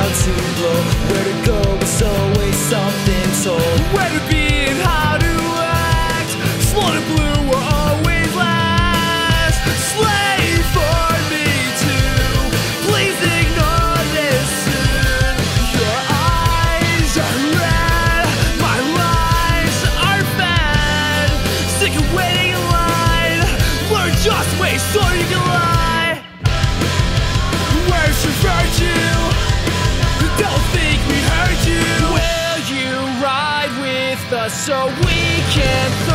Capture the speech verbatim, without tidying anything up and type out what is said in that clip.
down to blow. Where to go is always something told. Where to be and how to act. Slow and blue will always last. Slave for me too. Please ignore this soon. Your eyes are red, my lies are bad. Sick of waiting in line. Learn just wait so you can lie. Where's your virtue? Don't think we heard you. Will you ride with us so we can